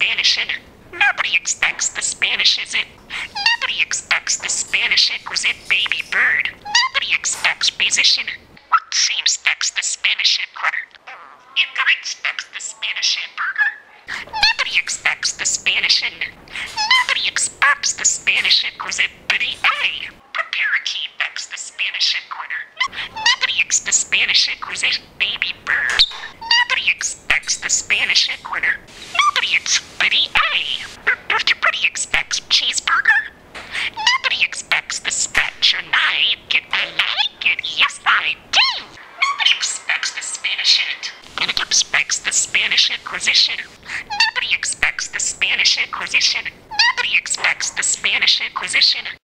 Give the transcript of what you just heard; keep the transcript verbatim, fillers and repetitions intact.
Spanish in. Nobody expects the Spanish, is it? Nobody expects the Spanish Inquisitive baby bird. Nobody expects musician. What same expects the Spanish Inquisitor? You guy expects the Spanish Burger. Nobody expects the Spanish in. Nobody expects the Spanish Inquisitive bitty A. Parakeet expects the Spanish Inquisitor. Nobody expects the Spanish Inquisitive baby bird. Nobody expects the Spanish Inquisitor. Nobody expects bitty A. Nobody expects cheeseburger. Nobody expects the Spanish night. Get I like it. Yes, I do. Nobody expects the Spanish it. Nobody expects the Spanish Inquisition. Nobody expects the Spanish Inquisition. Nobody expects the Spanish Inquisition.